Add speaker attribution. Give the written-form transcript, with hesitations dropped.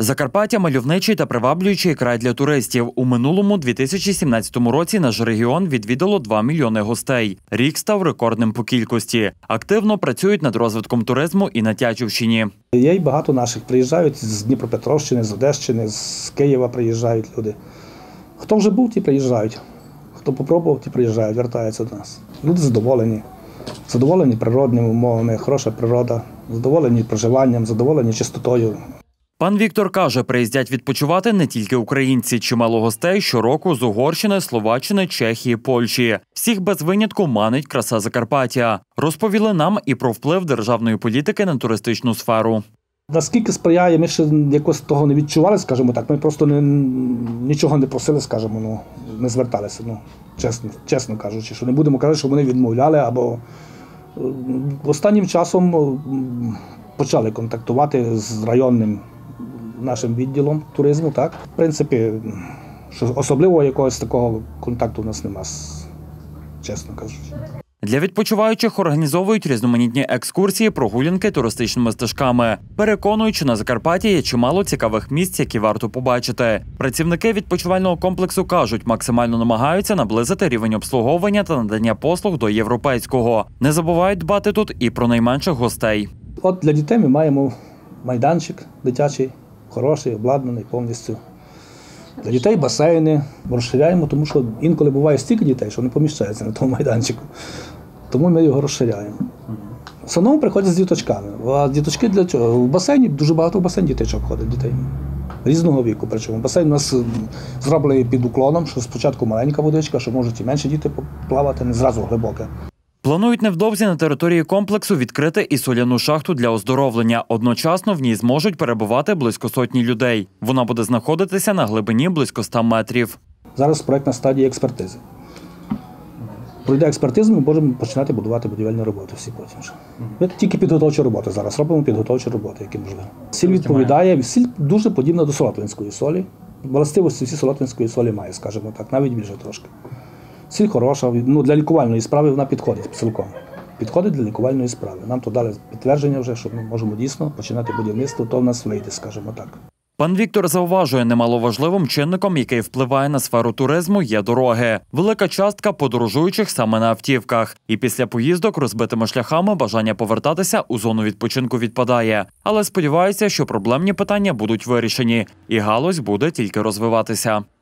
Speaker 1: Закарпаття – мальовничий та приваблюючий край для туристів. У минулому 2017 році наш регіон відвідало 2 мільйони гостей. Рік став рекордним по кількості. Активно працюють над розвитком туризму і на Тячівщині.
Speaker 2: Є й багато наших. Приїжджають з Дніпропетровщини, з Одещини, з Києва приїжджають люди. Хто вже був, ті приїжджають. Хто попробував, ті приїжджають, вертаються до нас. Люди задоволені. Задоволені природними умовами, хороша природа, задоволені проживанням, задоволені чистотою.
Speaker 1: Пан Віктор каже, приїздять відпочивати не тільки українці. Чимало гостей щороку з Угорщини, Словаччини, Чехії, Польщі. Всіх без винятку манить краса Закарпаття. Розповіли нам і про вплив державної політики на туристичну сферу.
Speaker 2: Наскільки сприяє, ми ще якось того не відчували, скажімо так. Ми просто нічого не просили, скажімо, не зверталися. Чесно кажучи, що не будемо казати, що вони відмовляли, або останнім часом почали контактувати з районним нашим відділом туризму, так. В принципі, що особливого якогось такого контакту у нас нема, чесно кажучи.
Speaker 1: Для відпочиваючих організовують різноманітні екскурсії, прогулянки туристичними стежками. Переконують, що на Закарпатті є чимало цікавих місць, які варто побачити. Працівники відпочивального комплексу кажуть, максимально намагаються наблизити рівень обслуговування та надання послуг до європейського. Не забувають дбати тут і про найменших гостей.
Speaker 2: От для дітей ми маємо майданчик дитячий, хороший, обладнаний повністю. Для дітей басейни розширяємо, тому що інколи буває стільки дітей, що не поміщається на тому майданчику. Тому ми його розширяємо. В основному приходять з діточками. А діточки для чого? В басейні дуже багато в басейн діточок ходить, дітей. Різного віку. Причому басейн у нас зроблений під уклоном, що спочатку маленька водичка, що можуть і менші діти плавати, не зразу глибоке.
Speaker 1: Планують невдовзі на території комплексу відкрити і соляну шахту для оздоровлення. Одночасно в ній зможуть перебувати близько сотні людей. Вона буде знаходитися на глибині близько 100 метрів.
Speaker 2: Зараз проєктна стадія експертизи. Пройде експертизу, ми можемо починати будувати будівельні роботи всі потім. Ми тільки підготовчі роботи зараз робимо, підготовчі роботи, які можливі. Сіль відповідає, сіль дуже подібна до солотвинської солі. Властивості всі солотвинської солі має, скажімо так, навіть більше трошки. Сіль хороша, для лікувальної справи вона підходить цілком. Підходить для лікувальної справи. Нам то дали підтвердження вже, що ми можемо дійсно починати будівництво, то в нас вийде, скажімо так.
Speaker 1: Пан Віктор зауважує, немаловажливим чинником, який впливає на сферу туризму, є дороги. Велика частка подорожуючих саме на автівках. І після поїздок розбитими шляхами бажання повертатися у зону відпочинку відпадає. Але сподіваюся, що проблемні питання будуть вирішені. І галузь буде тільки розвиватися.